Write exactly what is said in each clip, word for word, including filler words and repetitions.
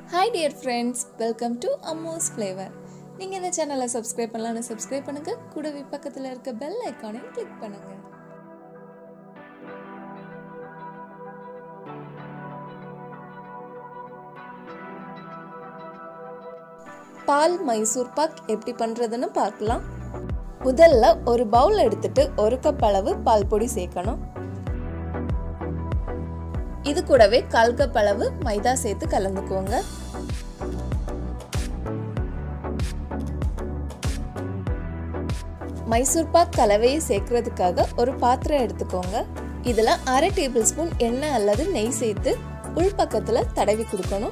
Hi dear friends, welcome to Ammo's Flavor. நீங்க இந்த சேனலை subscribe பண்ணலாம்னு subscribe பண்ணுங்க, கூடவே பக்கத்துல இருக்க bell icon-ஐயும் click பண்ணுங்க. பால் மைசூர் பாக் எப்படி பண்றதுன்னு பார்க்கலாம். முதல்ல ஒரு பவுல் எடுத்துட்டு ஒரு கப் அளவு பால் பொடி சேர்க்கணும். இது கூடவே கால் கப் அளவு மைதா சேர்த்து கலந்துக்கோங்க. மைசூர் பாக் கலவையை சேர்க்கிறதுக்காக ஒரு பாத்திரம் எடுத்துக்கோங்க. இதுல அரை டேபிள் ஸ்பூன் எண்ணெய் அல்லது நெய் சேர்த்து உள் பக்கத்துல தடவி கொடுக்கணும்.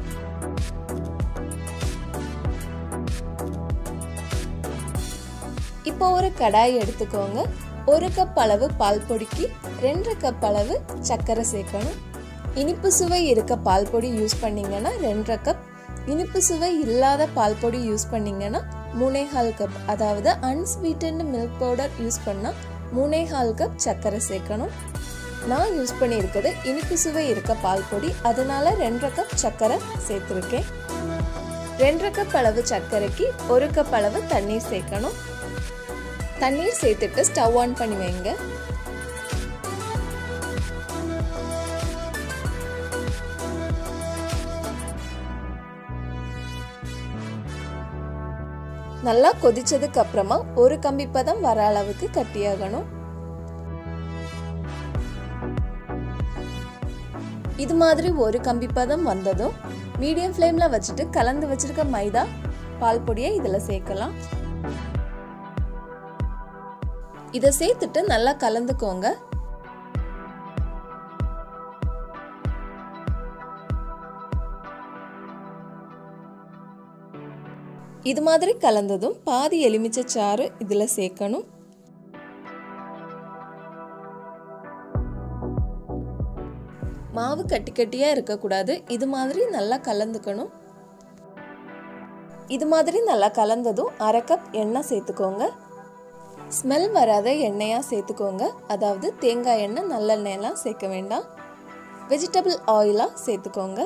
இப்போ ஒரு கடாய் எடுத்துக்கோங்க. ஒரு கப் அளவு பால் பொடிக்கு ரெண்டு கப் அளவு சர்க்கரை சேர்க்கணும். இனிப்பு சுவை இருக்க பால் பொடி யூஸ் பண்ணீங்கன்னா ரெண்டரை கப், இனிப்பு சுவை இல்லாத பால் பொடி யூஸ் பண்ணீங்கன்னா மூணே கால் கப், அதாவது அன்ஸ்வீட்டன்டு மில்க் பவுடர் யூஸ் பண்ணால் மூணே கால் கப் சர்க்கரை சேர்க்கணும். நான் யூஸ் பண்ணியிருக்கிறது இனிப்பு சுவை இருக்க பால் பொடி, அதனால ரெண்டரை கப் சர்க்கரை சேர்த்துருக்கேன். ரெண்டரை கப் அளவு சர்க்கரைக்கு ஒரு கப் அளவு தண்ணீர் சேர்க்கணும். தண்ணீர் சேர்த்துட்டு ஸ்டவ் ஆன் பண்ணி வைங்க. நல்லா கொதிச்சதுக்கு அப்புறமா ஒரு கம்பி பதம் வர அளவுக்கு கட்டியாகணும். இது மாதிரி ஒரு கம்பி பதம் வந்ததும் மீடியம் ஃப்ளேம்ல வச்சுட்டு கலந்து வச்சிருக்க மைதா பால் பொடியை இதுல சேர்க்கலாம். இதை சேர்த்துட்டு நல்லா கலந்துக்கோங்க. இது மாதிரி கலந்ததும் பாதி எலுமிச்சை சாறு இதுல சேர்க்கணும். மாவு கட்டி கட்டியா இருக்கக்கூடாது, இது மாதிரி நல்லா கலந்துக்கணும். இது மாதிரி நல்லா கலந்ததும் அரை கப் எண்ணெய் சேர்த்துக்கோங்க. ஸ்மெல் வராத எண்ணெயா சேர்த்துக்கோங்க, அதாவது தேங்காய் எண்ணெய், நல்லெண்ணெயெல்லாம் சேர்க்க வேண்டாம். வெஜிடபிள் ஆயிலா சேர்த்துக்கோங்க.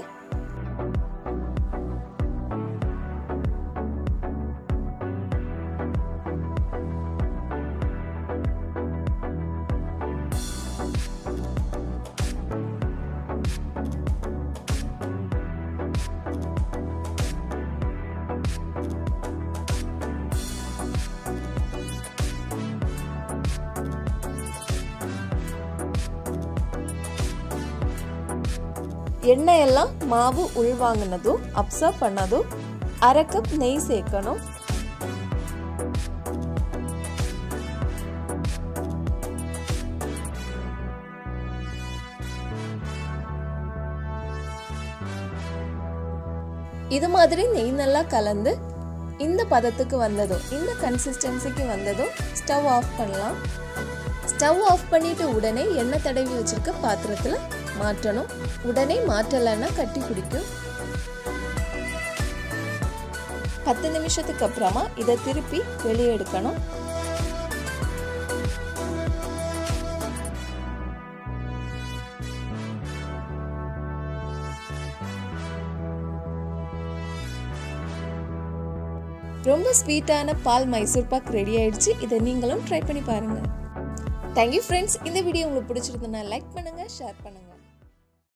எண்ணெய் எல்லாம் மாவு உள்வாங்கினதும் அப்சர்வ் பண்ணதும் அரை கப் நெய் சேர்க்கணும். இது மாதிரி நெய் நல்லா கலந்து இந்த பதத்துக்கு வந்ததும், இந்த கன்சிஸ்டன்சிக்கு வந்ததும் ஸ்டவ் ஆஃப் பண்ணலாம். ஸ்டவ் ஆஃப் பண்ணிட்டு உடனே எண்ணெய் தடவி வச்சிருக்க பாத்திரத்துல மாற்றணும். உடனே மாற்றலைன்னா கட்டி பிடிக்கும். பத்து நிமிஷத்துக்கு அப்புறமா இதை திருப்பி வெளியே எடுக்கணும். ரொம்ப ஸ்வீட்டான பால் மைசூர் பாக் ரெடி ஆயிடுச்சு. இதை நீங்களும் ட்ரை பண்ணி பாருங்க. Thank you friends. இந்த வீடியோ உங்களுக்கு பிடிச்சிருந்ததுன்னா லைக் பண்ணுங்க, ஷேர் பண்ணுங்க.